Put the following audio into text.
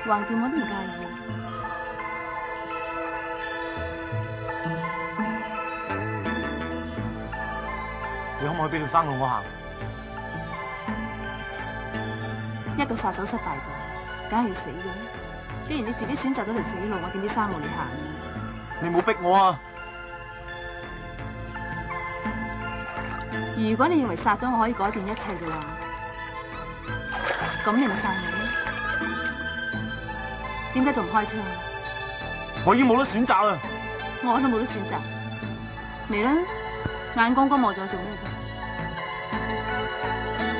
橫掂我都唔介意。 你可唔可以俾條生路我行？ 一個殺手失敗咗，梗係要死嘅。既然你自己選擇咗條死路，我點知生路你行啊？ 你冇逼我啊！ 如果你認為殺咗我可以改變一切嘅話，咁你咪殺我咯。點解仲唔開槍？ 我已經冇得選擇啦。 我都冇得選擇。嚟啦，眼光光望住我做咩啫？